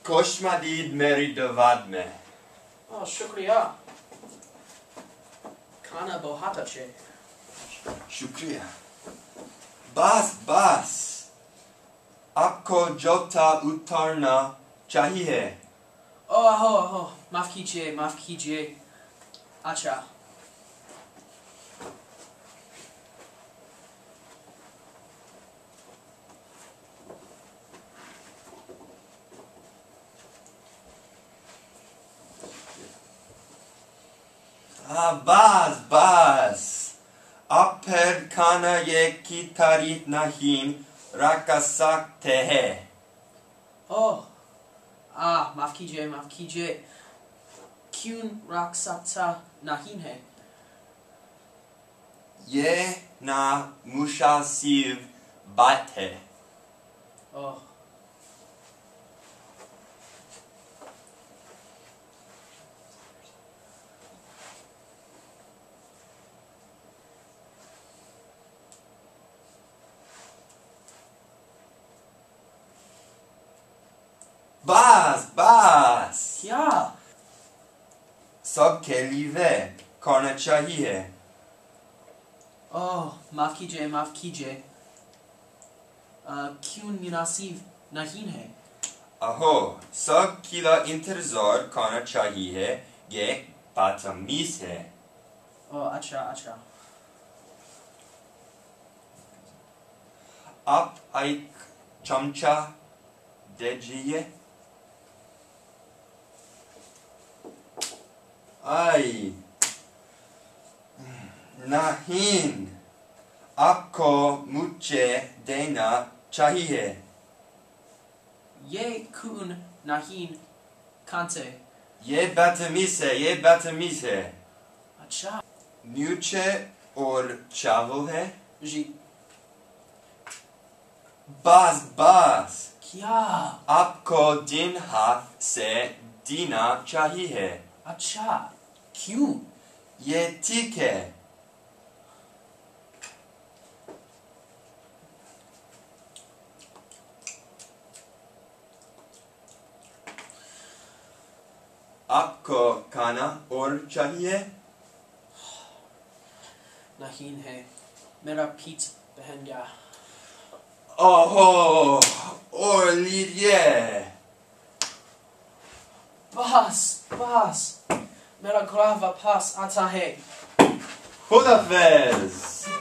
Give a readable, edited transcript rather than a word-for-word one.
خوشمدید مری دوادمه. شکریہ. کھانا بہت اچھے. شکریہ. بس. آپ کو جوتا اتارنا چاہیے. معاف کیجیے. اچھا. بس. آپ پھر کھانا کی تعریف نہیں رکھ سکتے ہیں. معاف کیجیے. کیوں رکھ سکتا نہیں ہے؟ یہ نامناسب بات ہے. بس. کیا؟ سب کے لیے کرنا چاہیے. معاف کیجیے. کیوں مناسب نہیں ہے؟ سب کے لیے انتظار کرنا چاہیے. یہ بدتمیز ہے. اچھا. آپ ایک چمچہ دیجیے. نہیں, آپ کو مجھے دینا چاہیے. یہ کیوں نہیں کھاتے؟ یہ بدتمیز ہے. اچھا. نیچے اور چاول ہے. جی. بس. کیا؟ آپ کو دن ہاتھ سے دینا چاہیے. اچھا. کیوں؟ یہ ٹھیک ہے. آپ کو کھانا اور چاہیے؟ نہیں ہے. میرا پیٹ بہن گیا. اور لیجیے. بس. میرا گھر واپس آتا ہے. خدا حافظ.